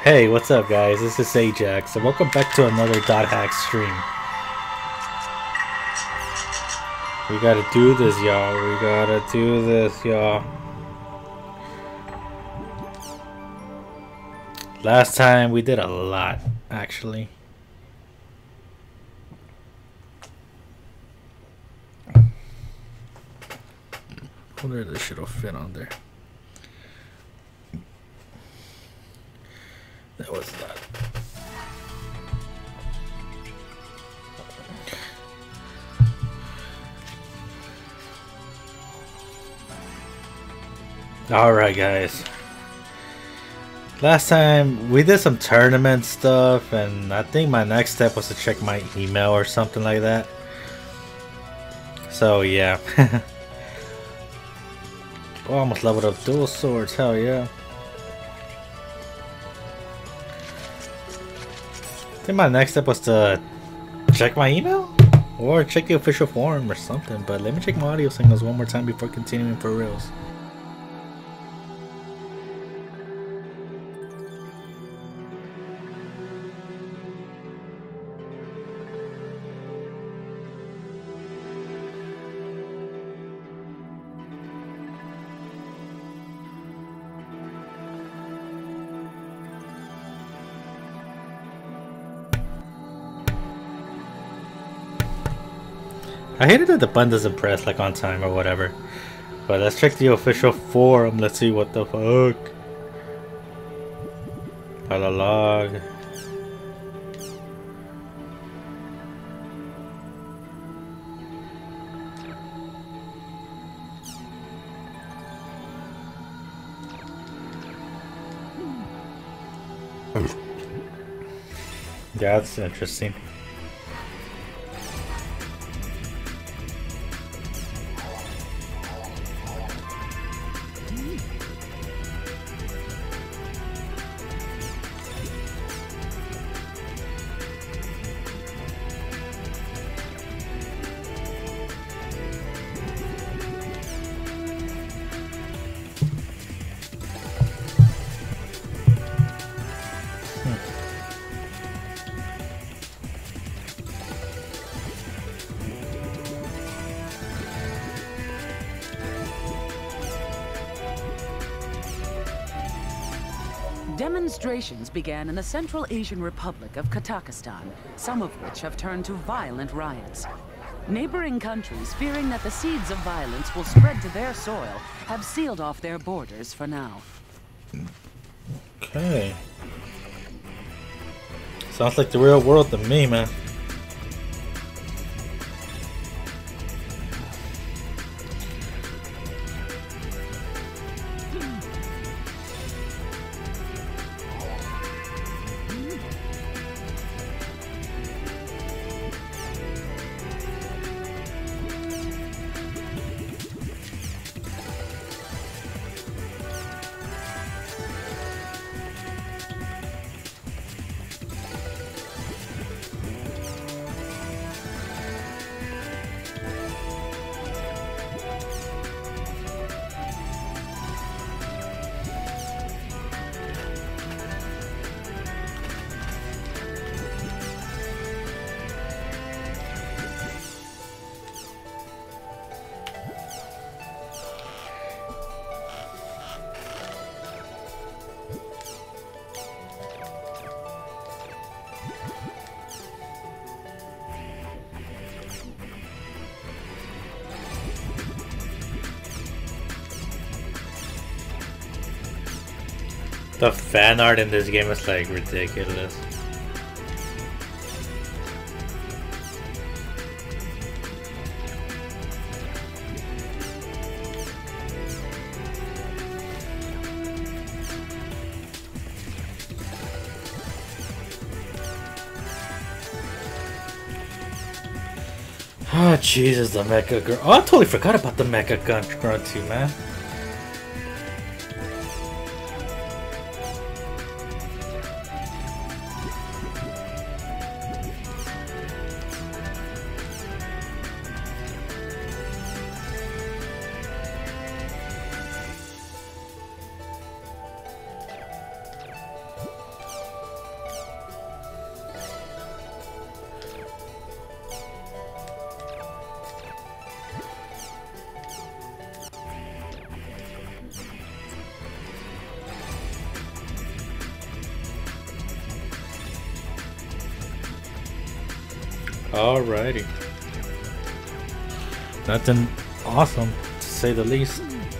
Hey, what's up guys? This is Ajax and welcome back to another Dot Hack stream. We gotta do this, y'all. We gotta do this, y'all. Last time we did a lot, actually. I wonder if this shit'll fit on there. That was that. Alright guys. Last time we did some tournament stuff and I think my next step was to check my email or something like that. So yeah. Oh, almost leveled up dual swords, hell yeah. I think my next step was to check my email or check the official forum or something, but let me check my audio signals one more time before continuing for reals. I hated that the button doesn't press like on time or whatever. But let's check the official forum. Let's see what the fuck. Log. Yeah, that's interesting. Demonstrations began in the Central Asian Republic of Kazakhstan, some of which have turned to violent riots. Neighboring countries, fearing that the seeds of violence will spread to their soil, have sealed off their borders for now. Okay. Sounds like the real world to me, man. The fan art in this game is like ridiculous. Oh Jesus, the Mecha Girl. Oh, I totally forgot about the Mecha Gun Grunty, man. Alrighty. Nothing awesome, to say the least.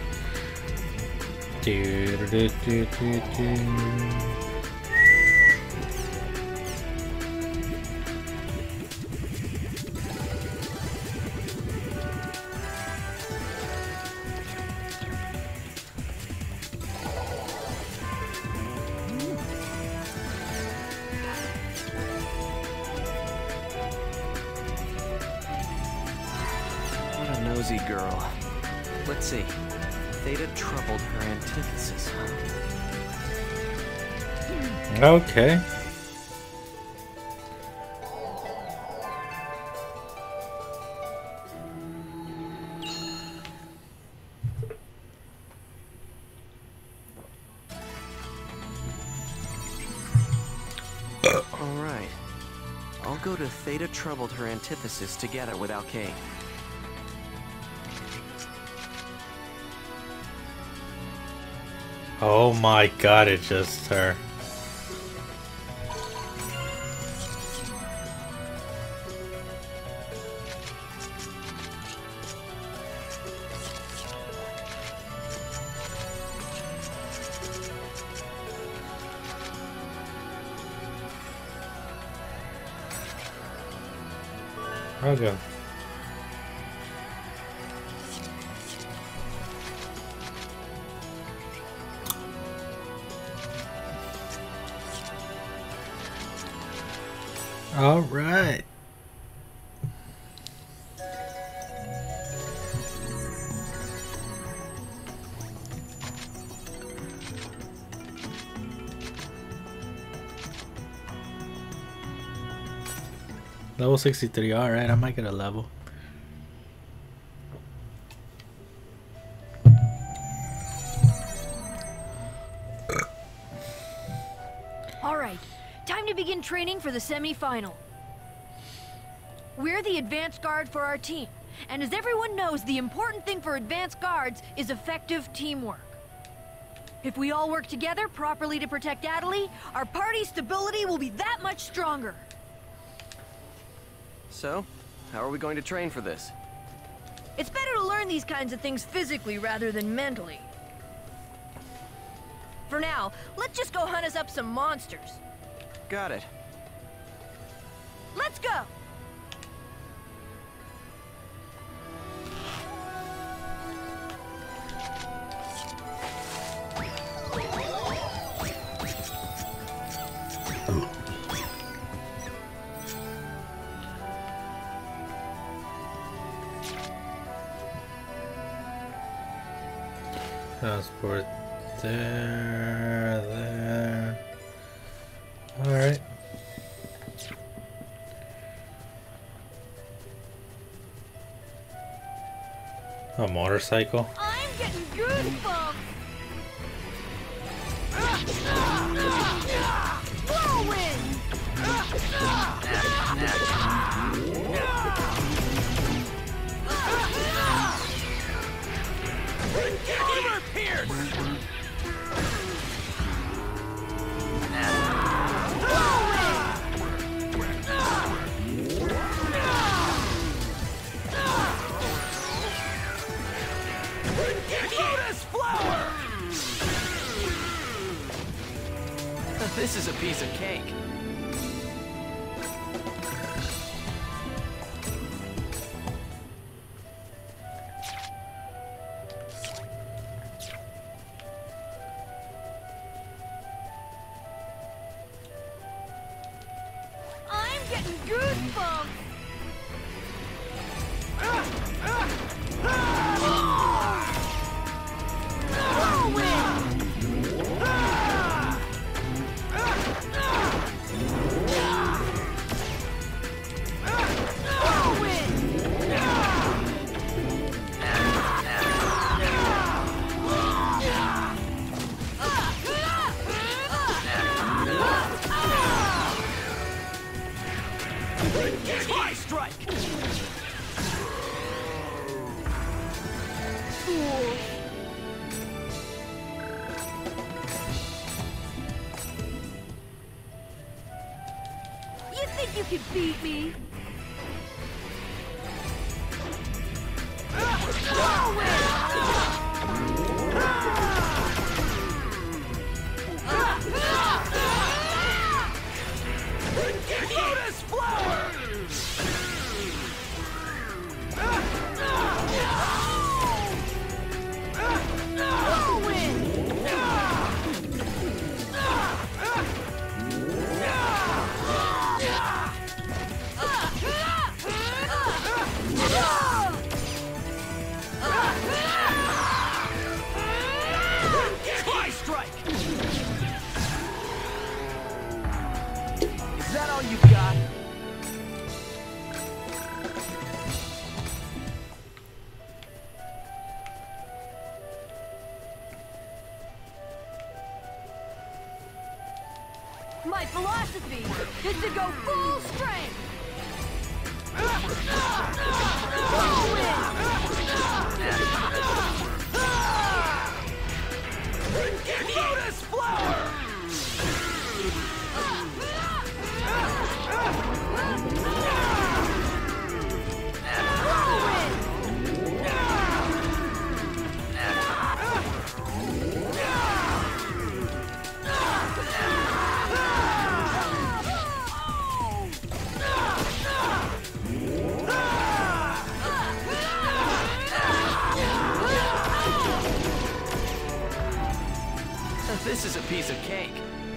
What a nosy girl. Let's see. Theta troubled her antithesis, huh? Okay. Alright. I'll go to Theta troubled her antithesis together with Alkaid. Oh my god, it's just her. I'll go. All right. Level 63. All right, I might get a level. All right, time to begin training for the semi-final. We're the advanced guard for our team, and as everyone knows, the important thing for advanced guards is effective teamwork. If we all work together properly to protect Adderley, our party's stability will be that much stronger. So, how are we going to train for this? It's better to learn these kinds of things physically rather than mentally. For now, let's just go hunt us up some monsters. Got it. Let's go! Transport there. All right. A motorcycle. I'm getting goosebumps! Whirlwind! Armor pierce! Lotus flower! This is a piece of cake. I'm getting goosebumps! Try strike! You think you could beat me? My philosophy is to go full strength! Lotus flower! This is a piece of cake.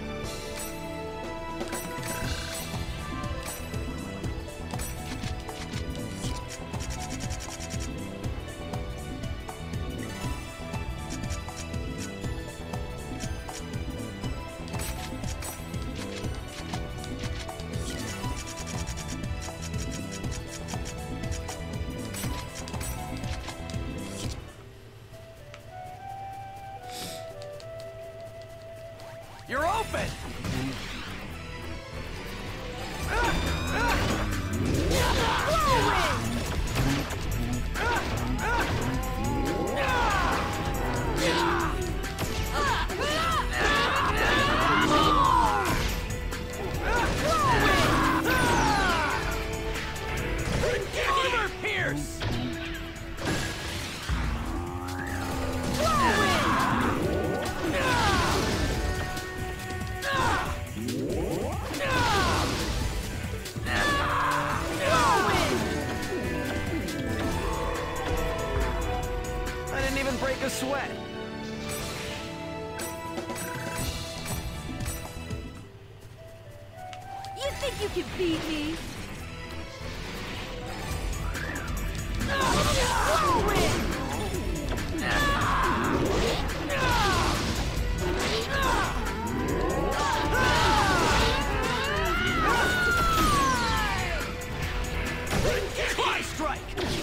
You're open! Armor pierce! I didn't even break a sweat. You think you can beat me? Tri-strike!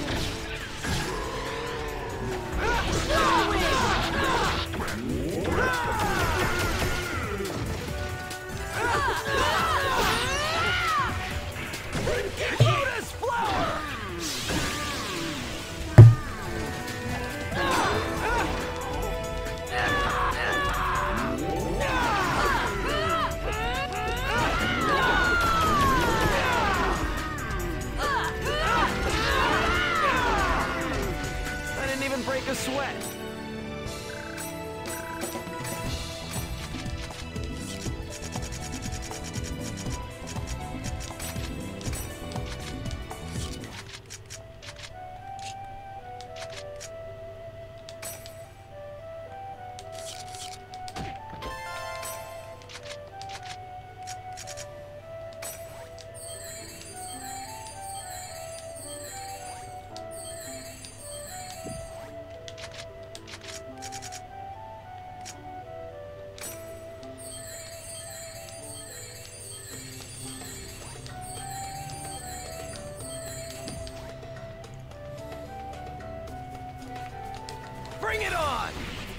Lotus flower! I didn't even break a sweat. Bring it on!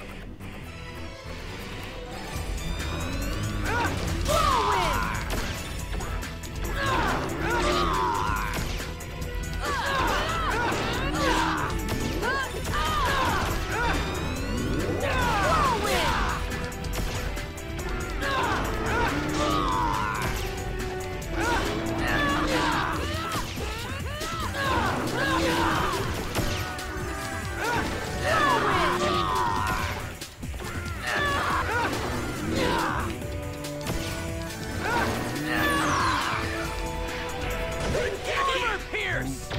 Armor pierce!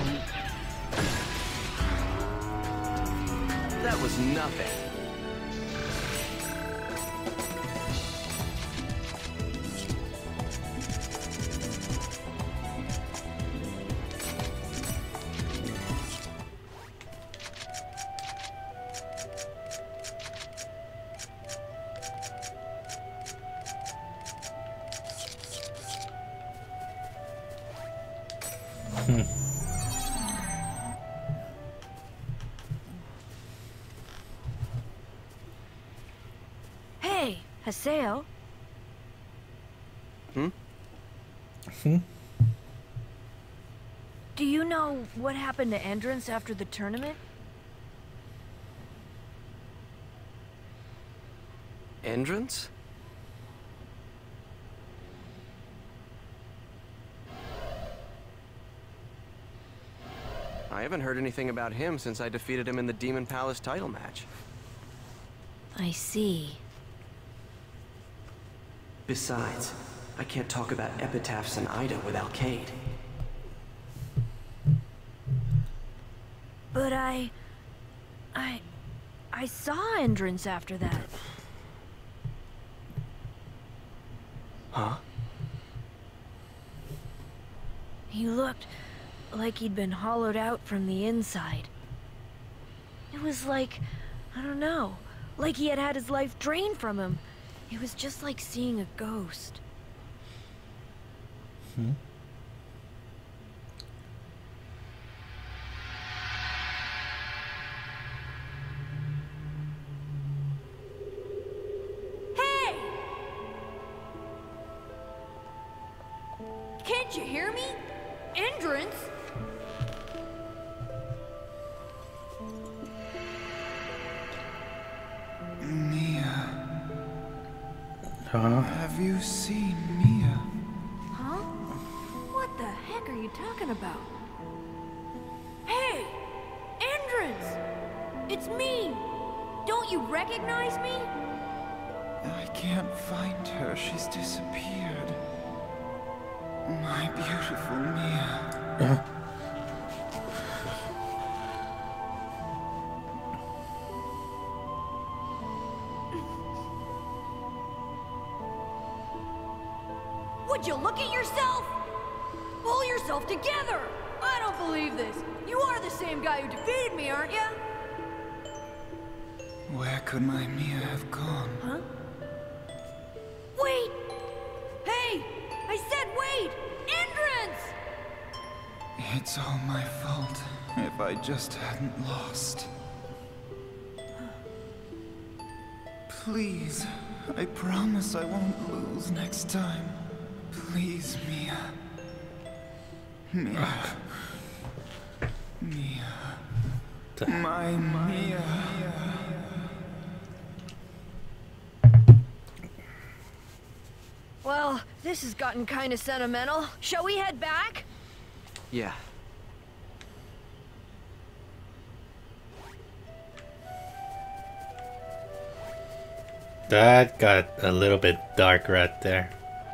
That was nothing. Hey, Haseo. Do you know what happened to Endrance after the tournament? Endrance? I haven't heard anything about him since I defeated him in the Demon Palace title match. I see. Besides, I can't talk about epitaphs and Ida with Alkaid. But I saw Endrance after that. Huh? He looked like he'd been hollowed out from the inside. It was like, I don't know, like he had had his life drained from him. It was just like seeing a ghost. Hey! Can't you hear me? Endrance? Mia. Huh? Have you seen Mia? Huh? What the heck are you talking about? Hey! Endrance! It's me! Don't you recognize me? I can't find her. She's disappeared. My beautiful Mia. Would you look at yourself? Pull yourself together! I don't believe this. You are the same guy who defeated me, aren't you? Where could my Mia have gone? Huh? Wait! Hey! I said wait! Endrance! It's all my fault. If I just hadn't lost. Please, I promise I won't lose next time. Please, Mia. Mia. Mia. My Mia. Well, this has gotten kind of sentimental. Shall we head back? Yeah. That got a little bit dark right there.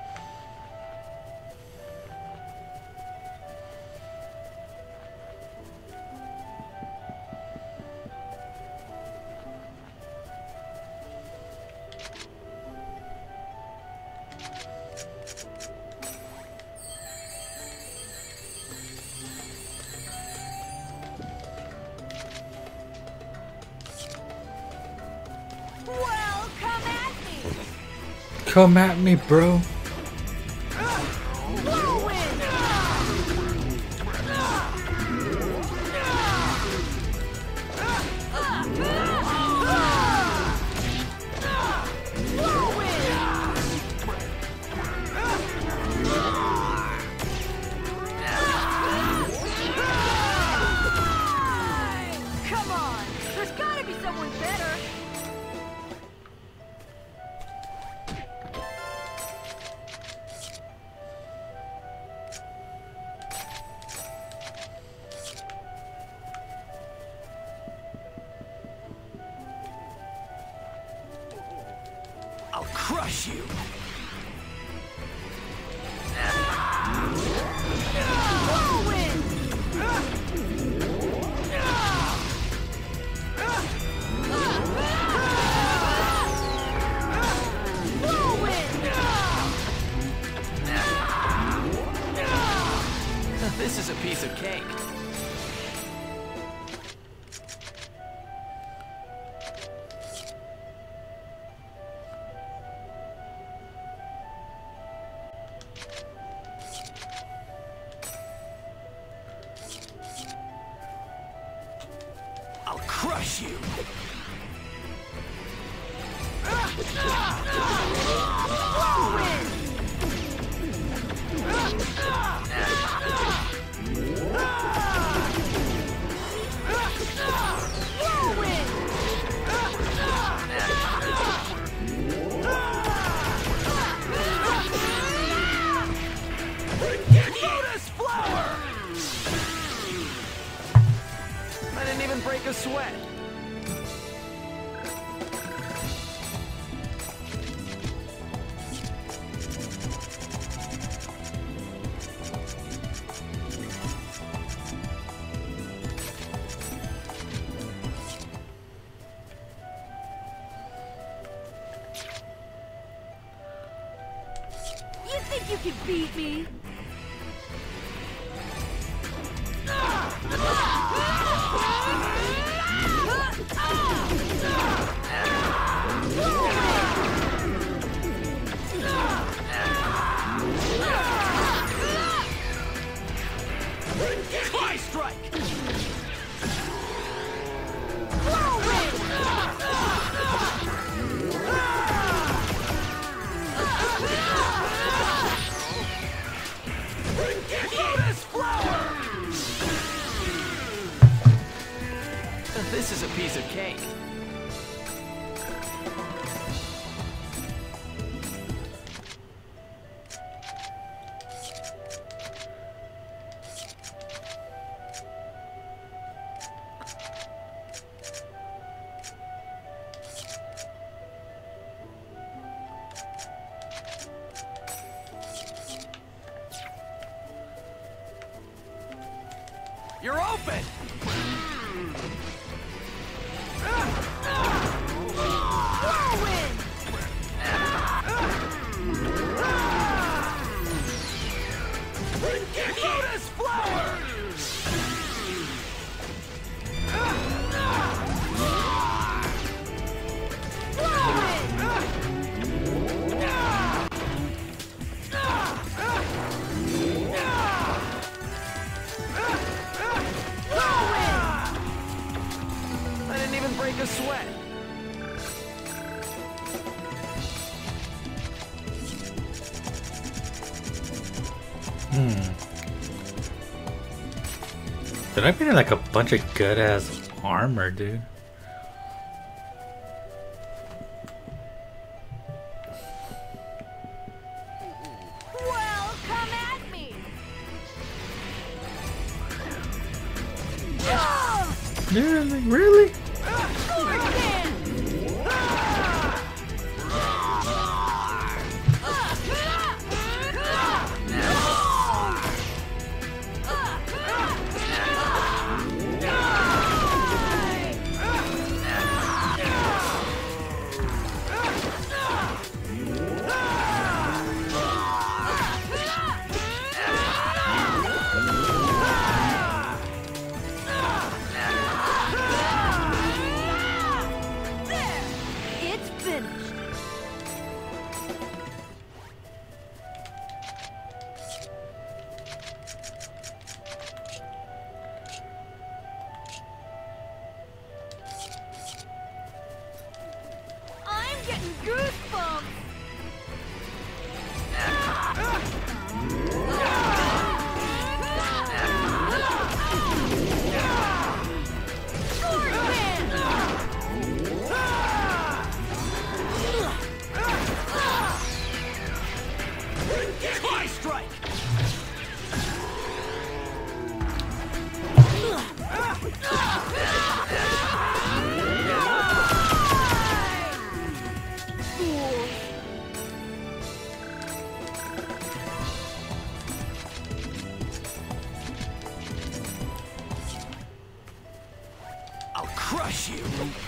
Well, come at me! Come at me, bro. Whirlwind! Come on! There's gotta be someone better! I'll crush you! This is a piece of cake. I'll crush you! you can beat me? Try strike! Lotus flower! This is a piece of cake. You're open! Lotus flower! I didn't even break a sweat. Did I put in like a bunch of good ass armor, dude? Well, come at me! Yeah, like, really? It's finished. I'm getting goosebumps. Try strike! I'll crush you!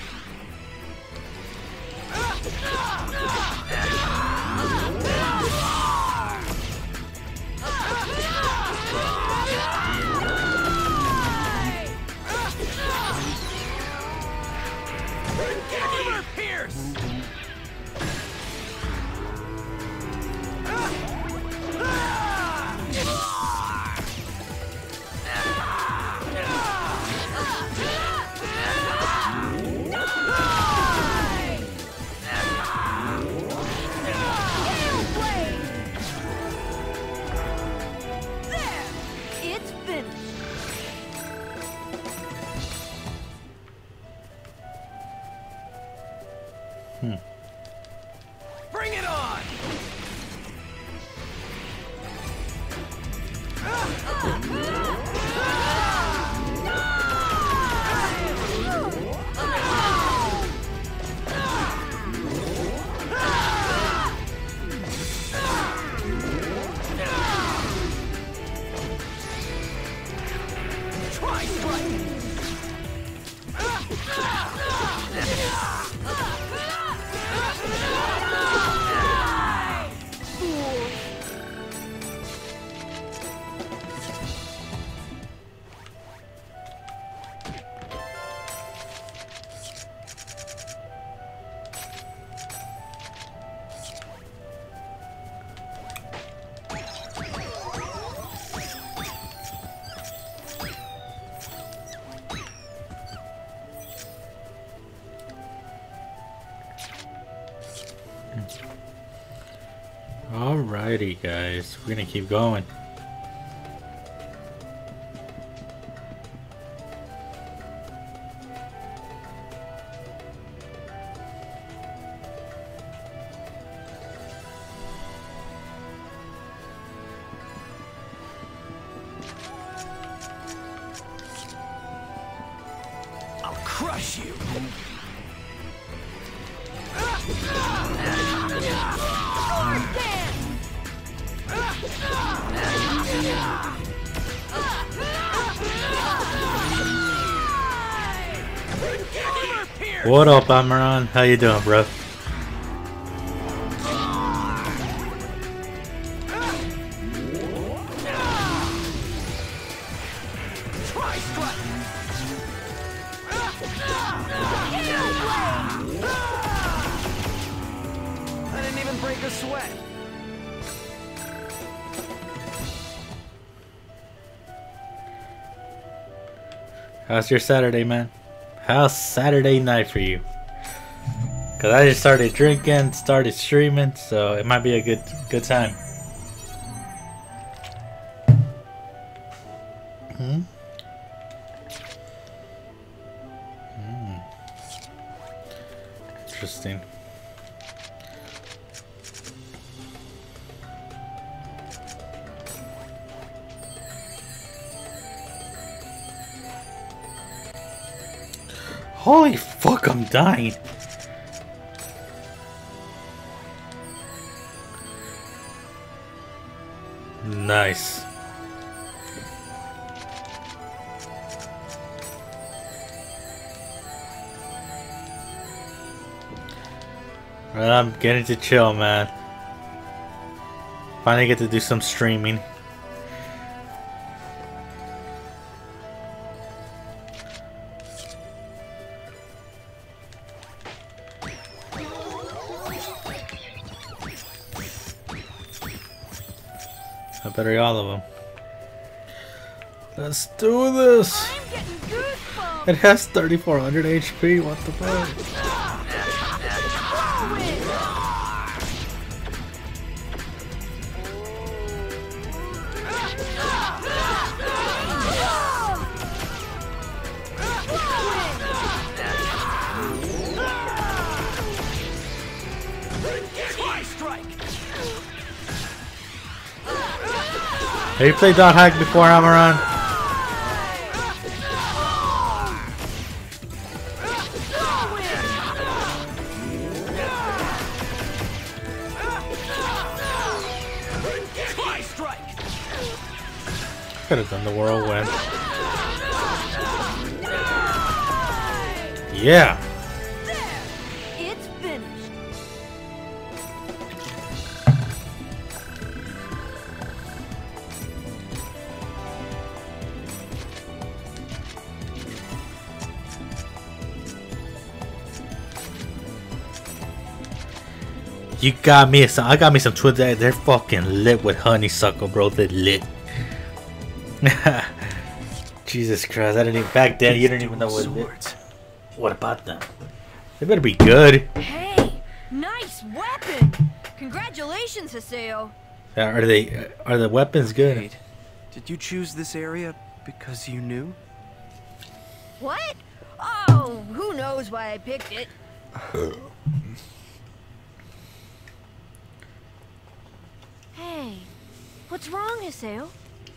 Armor pierce! There! It's finished. Bring it on! Try strike! Alrighty, guys. We're gonna keep going. I'll crush you. What up, Amaran? How you doing, bro? I didn't even break a sweat. How's your Saturday, man? How's Saturday night for you? Cause I just started drinking, started streaming, so it might be a good time. Interesting. Holy fuck, I'm dying. Nice. Right, I'm getting to chill, man. Finally get to do some streaming. I better all of them. Let's do this. I'm getting goosebumps. It has 3400 HP. What the fuck? Have you played Dot Hack before, Amaran? Could have done the whirlwind. Yeah. It's finished. You got me some. I got me some twins. They're fucking lit with honeysuckle, bro. They're lit. Jesus Christ! I didn't even back then. You didn't even know what about them. They better be good. Hey, nice weapon! Congratulations, Haseo. Are the weapons good? Kate, did you choose this area because you knew? What? Oh, who knows why I picked it? Hey, what's wrong, Haseo?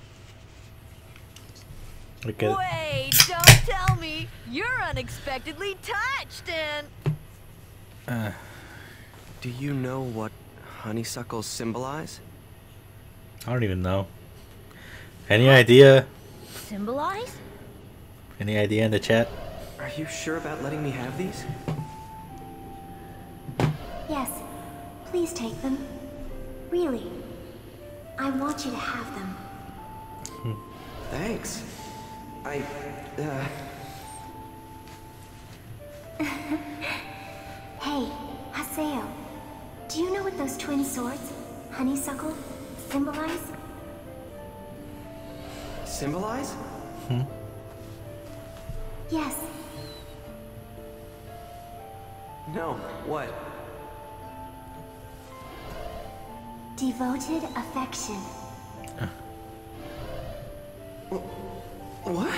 Okay. Wait, don't tell me you're unexpectedly touched and... Do you know what honeysuckles symbolize? I don't even know. Any idea? Symbolize? Any idea in the chat? Are you sure about letting me have these? Yes, please take them. Really, I want you to have them. Thanks. Hey, Haseo, do you know what those twin swords, honeysuckle, symbolize? Symbolize? Yes. No, what? Devoted affection. What?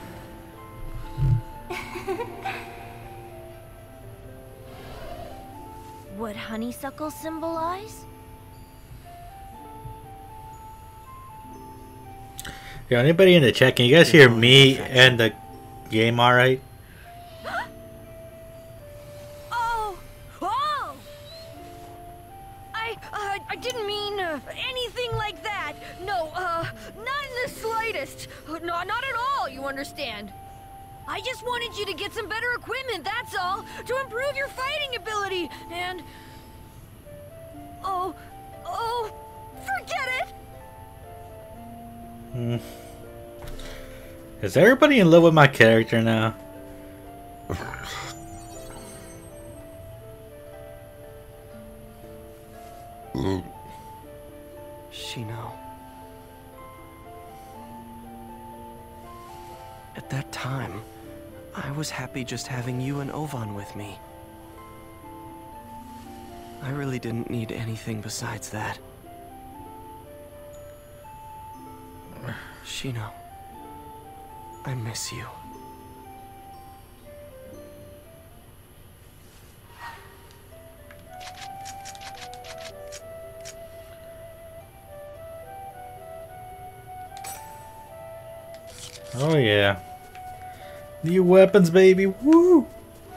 What honeysuckle symbolize? Yo, anybody in the chat, can you guys hear me and the game alright? Oh! Oh! I didn't mean anything like that. No, not in the slightest. No, not at all, you understand. I just wanted you to get some better equipment, that's all. To improve your fighting ability, and... Oh, forget it! Is everybody in love with my character now? Shino. At that time, I was happy just having you and Ovan with me. I really didn't need anything besides that. Shino, I miss you. Oh yeah. New weapons, baby. Woo!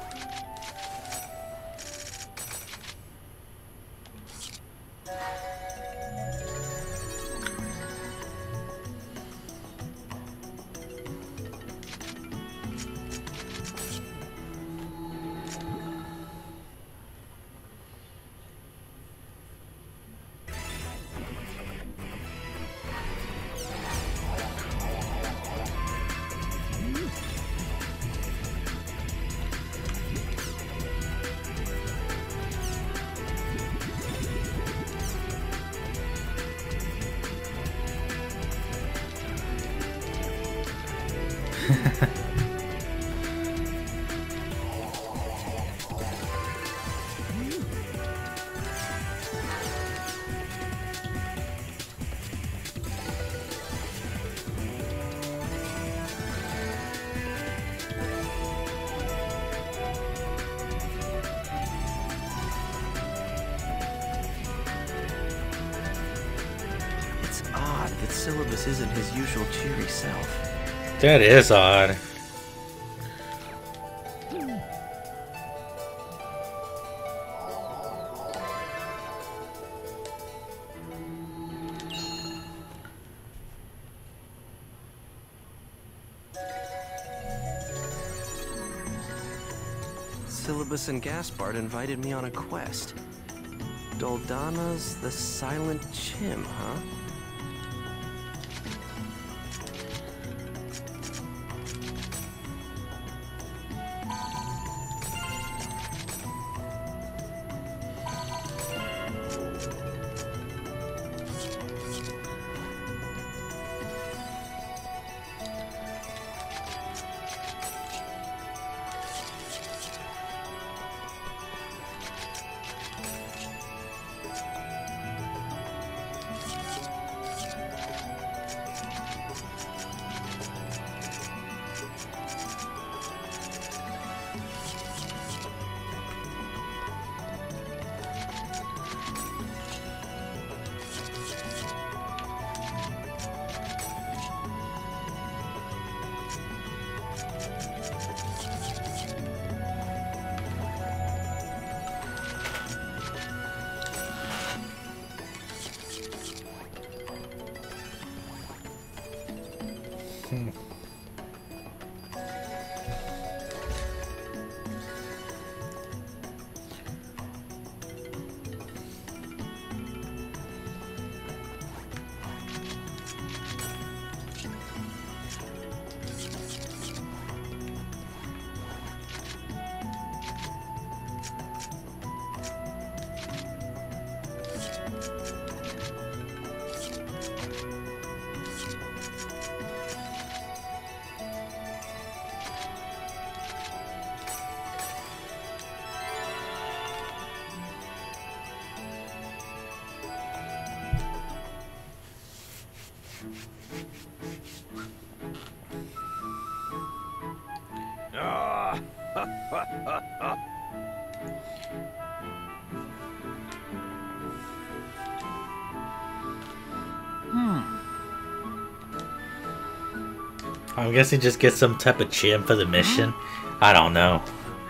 It's odd that Syllabus isn't his usual cheery self. That is odd. Syllabus and Gaspard invited me on a quest. Doldana's the Silent Chim, huh? I'm guessing just get some type of chin for the mission. I don't know.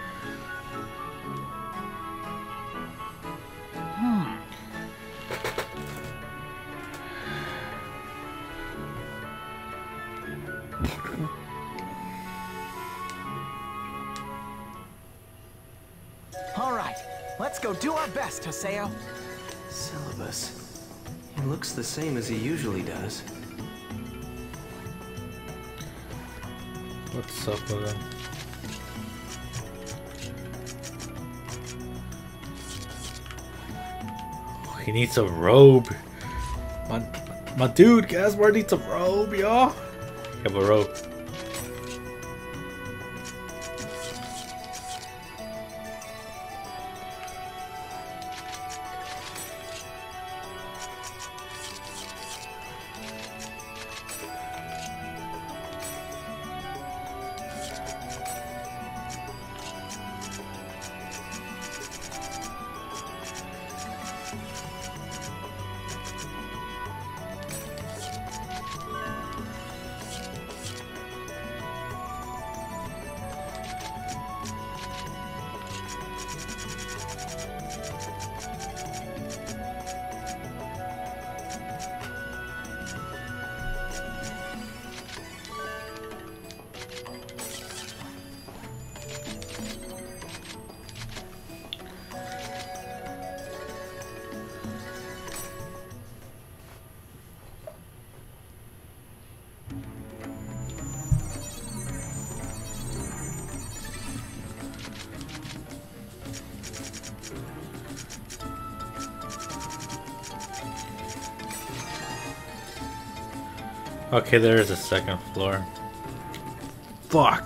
All right, let's go do our best, Haseo. Syllabus. He looks the same as he usually does. What's up with him? Oh, he needs a robe. My dude, Gaspar needs a robe, y'all. Have a robe. Okay, there is a second floor. Fuck.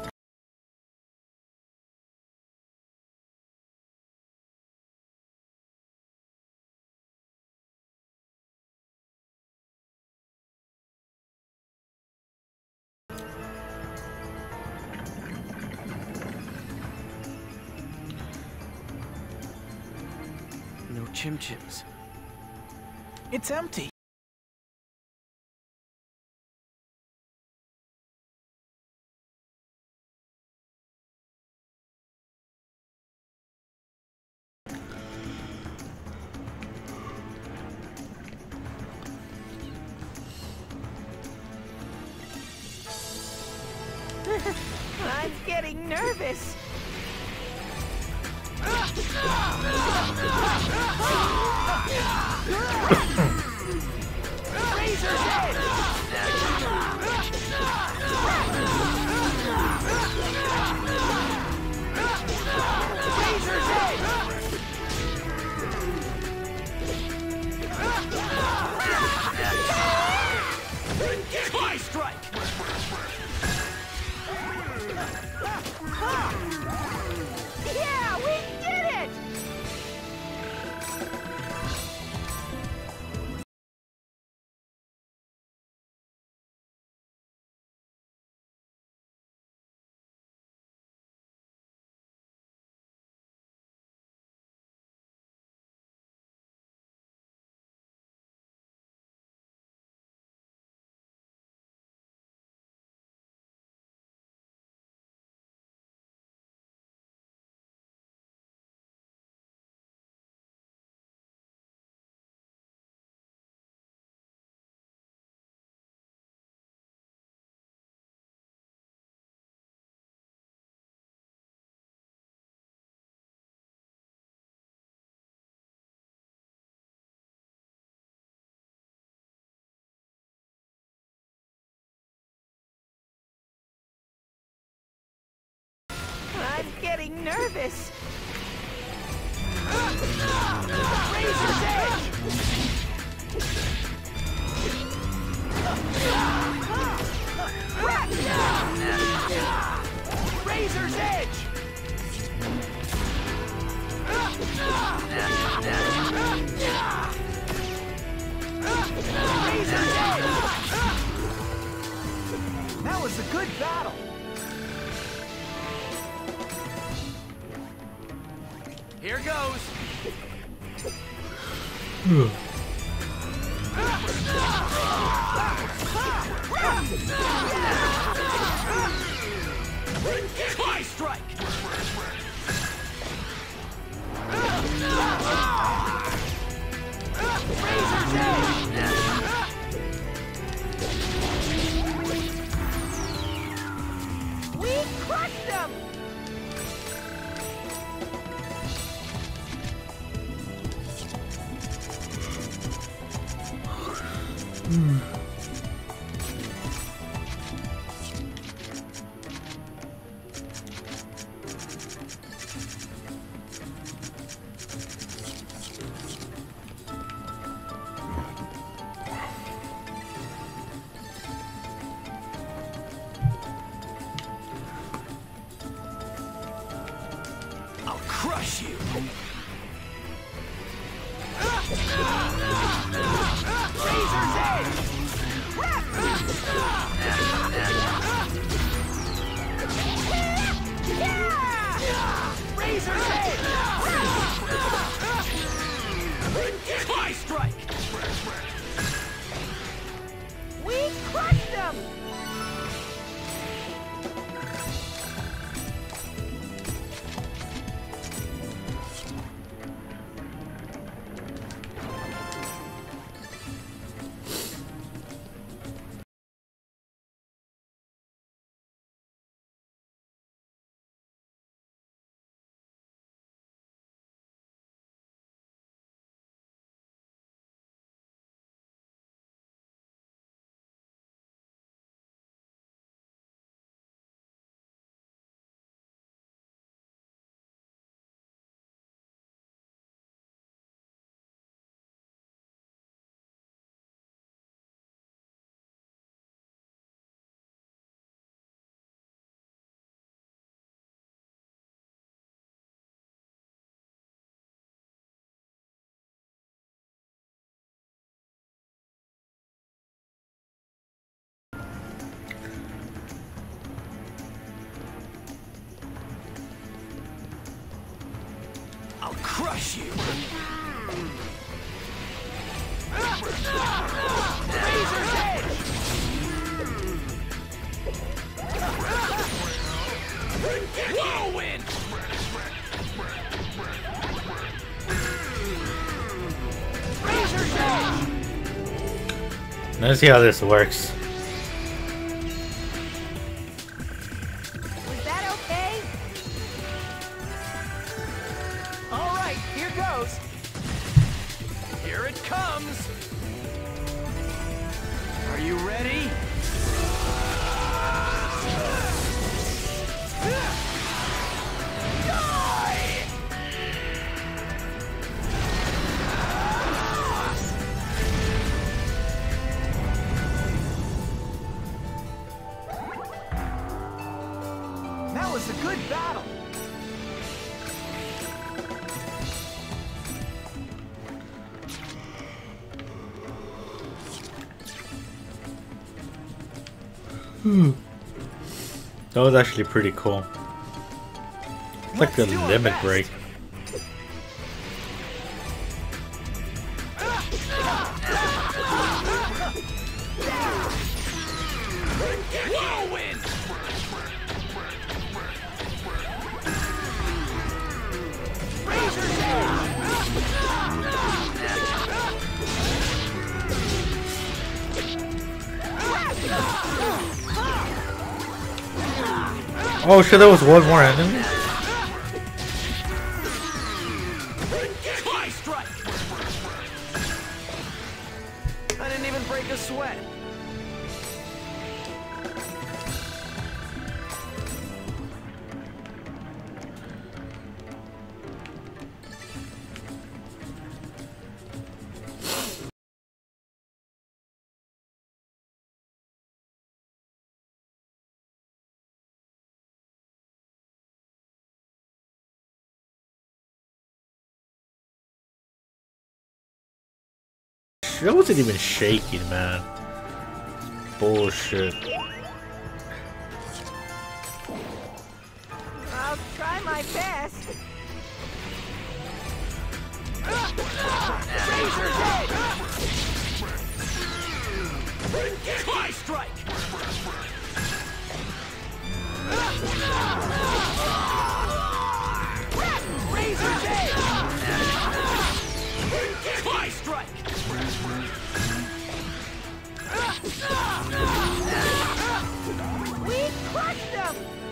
No chim-chims. It's empty. I'm getting nervous. Razor's Edge! Razor's Edge! Tri-strike! Yeah, we did it! I'm getting nervous. Razor's Edge! Razor's Edge! Razor's Edge! That was a good battle. Here goes. Tri-strike. We crushed them! I'll crush you. Razor's Edge! Yeah! Razor's Edge! Tri-strike. We crushed them! I'll crush you. Razor's Edge! Whirlwind. Razor's Edge! Let's see how this works. Was that okay? All right, here goes. Here it comes. Are you ready? Die! That was a good battle. That was actually pretty cool. It's like a Let's do our limit best. break. Whirlwind. Razor's Edge! Oh shit, there was one more enemy? Tri-strike. I didn't even break a sweat. That wasn't even shaking, man. Bullshit. I'll try my best. Razor's Edge! Tri-Strike! Razor's Edge! Tri-Strike! We crushed them!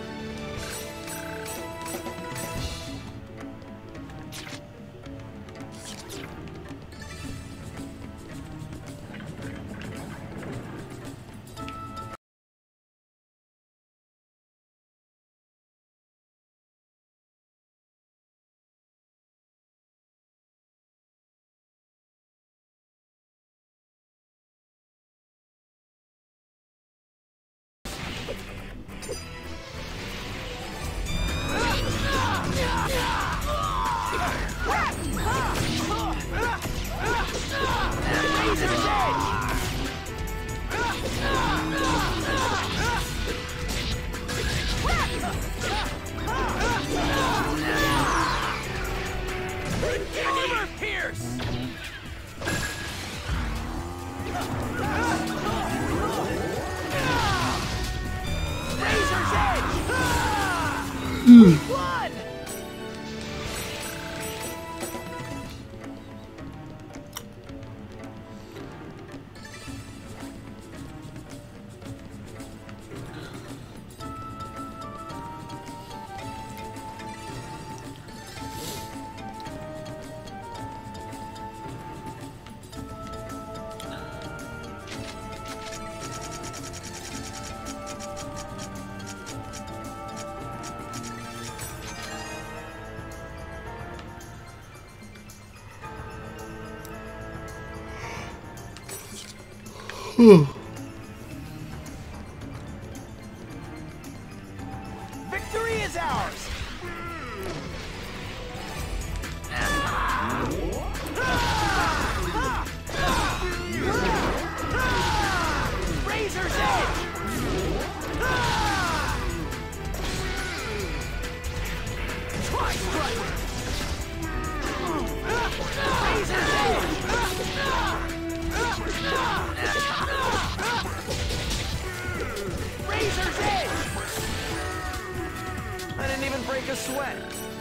Victory is ours! Razor's Edge! Tri-Strike! Razor's Edge! Razor's Edge! I didn't even break a sweat.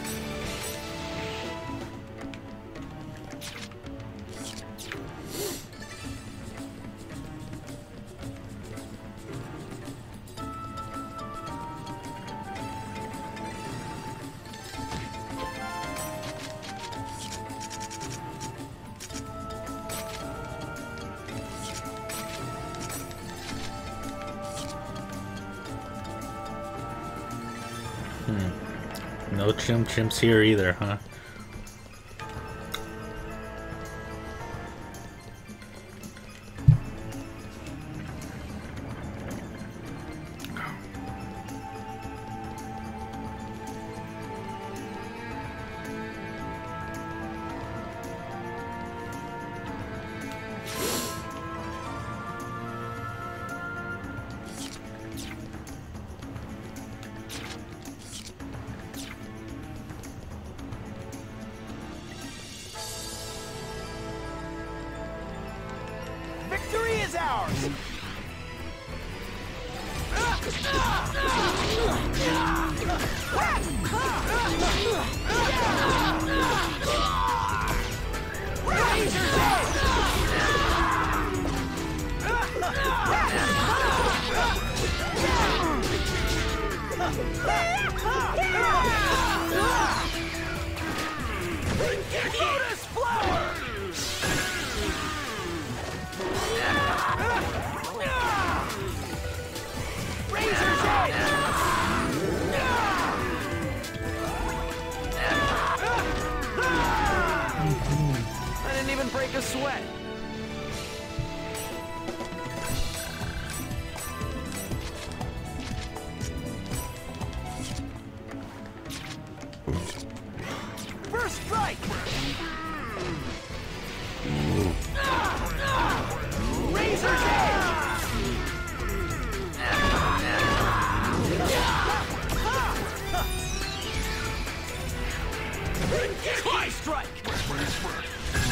No Chim Chimps here either, huh? Victory is ours! Razor's Edge! Lotus Flower! Razor's Edge! I didn't even break a sweat. First strike! Razor's Edge! Tri-Strike!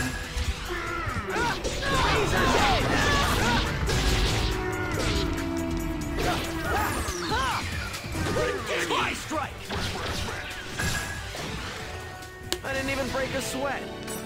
I didn't even break a sweat.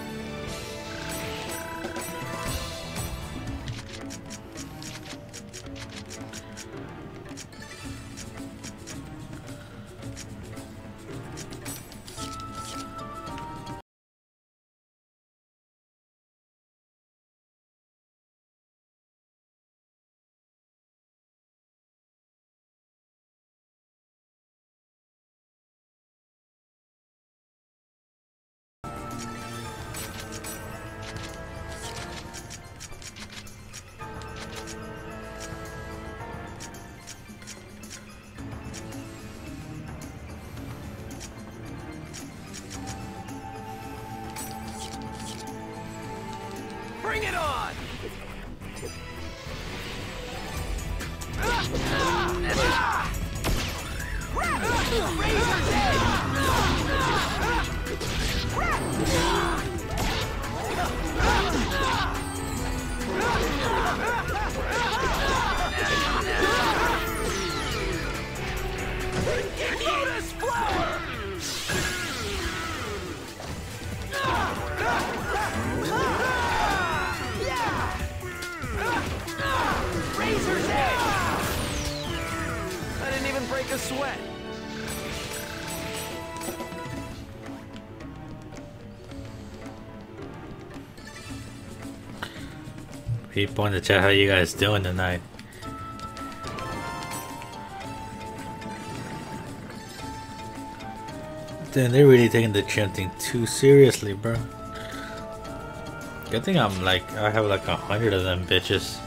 Bring it on! Razor's edge! Lotus flower! Razor's edge! I didn't even break a sweat. People in the chat, how you guys doing tonight? Then they're really taking the chimp thing too seriously, bro. I think I'm like, I have like 100 of them bitches.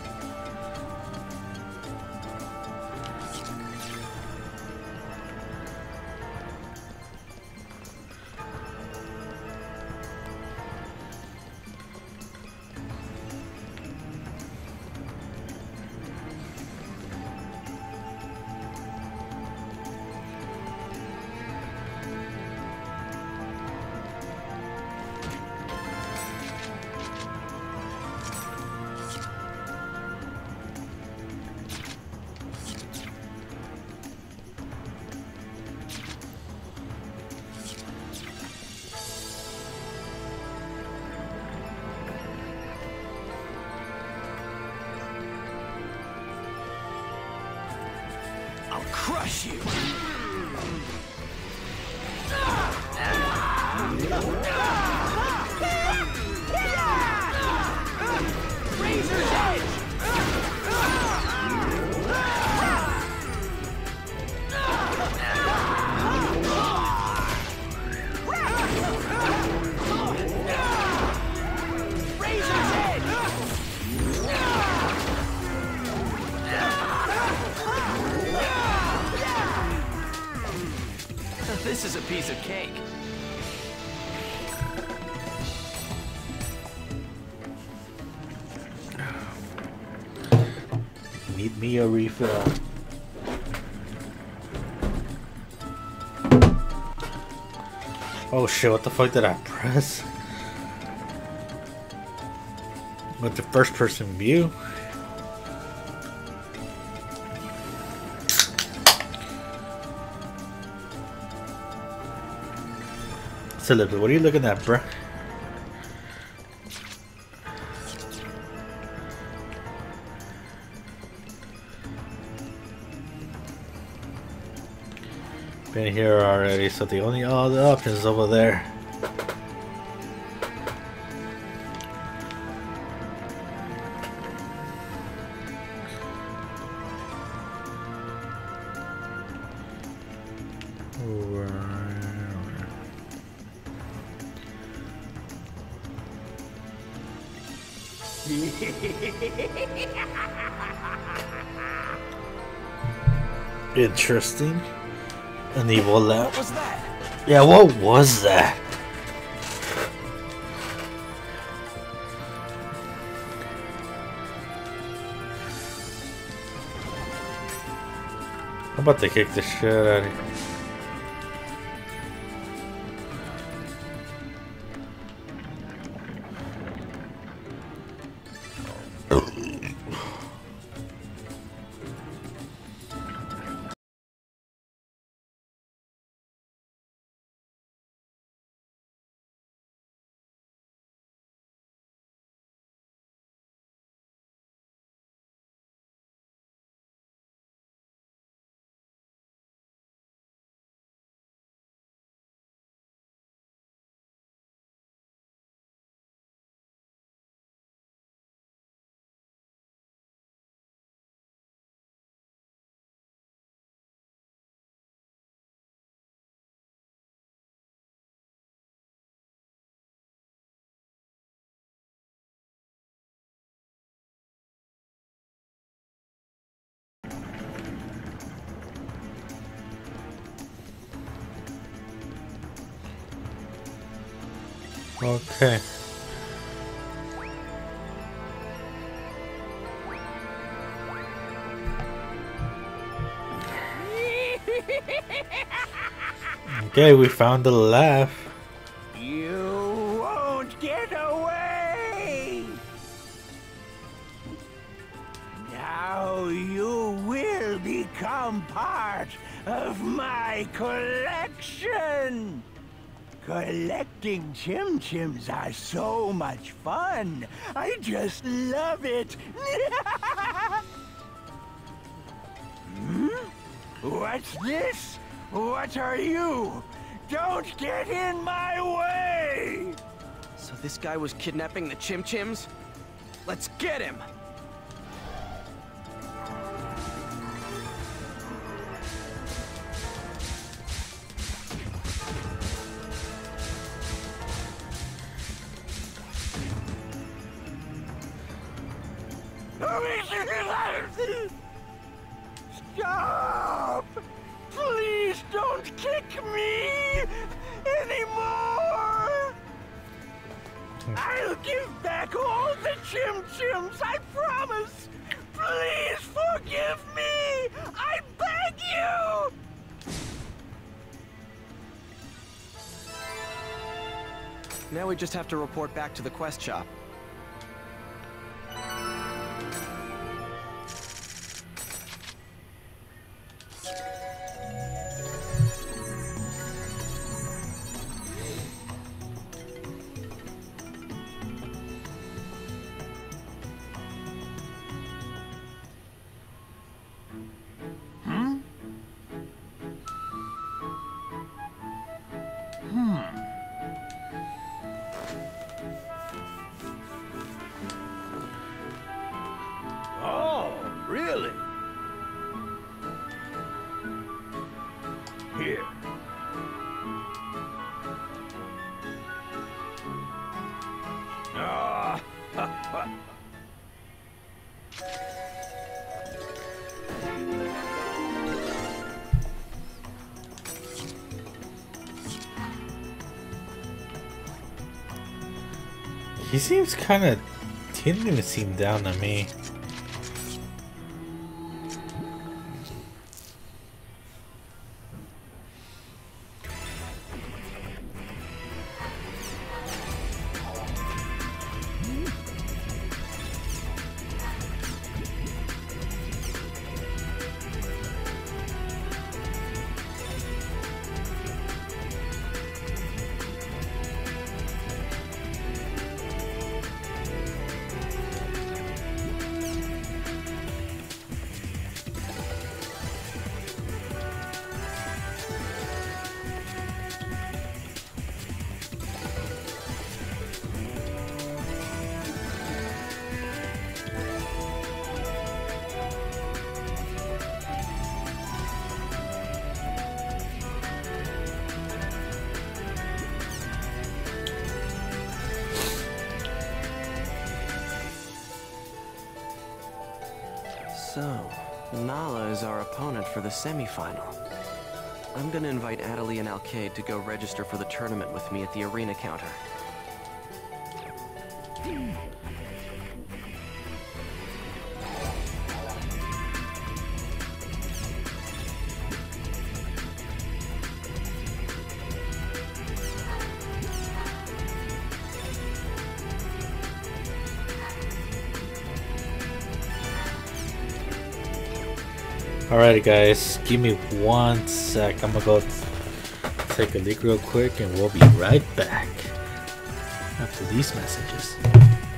I'll crush you! Razor's edge! Razor's edge! This is a piece of cake. Need me a refill. Oh shit, what the fuck did I press? With the first person view? Philip, what are you looking at, bruh? Been here already, so the only other option is over there. Interesting. An evil laugh. What was that? Yeah, what was that? I'm about to kick the shit out of you. Okay. Okay, we found the laugh. You won't get away! Now you will become part of my collection! Collecting Chim-Chims are so much fun! I just love it! What's this? What are you? Don't get in my way! So this guy was kidnapping the Chim-Chims? Let's get him! Stop! Please don't kick me anymore! I'll give back all the Chim-Chims, I promise! Please forgive me! I beg you! Now we just have to report back to the quest shop. Oh, really? Here. Ah, He seems kind of... He didn't even seem down on me. So, Nala is our opponent for the semifinal. I'm gonna invite Adelie and Alkaid to go register for the tournament with me at the arena counter. Alrighty guys, give me 1 sec. I'm gonna go take a leak real quick and we'll be right back after these messages.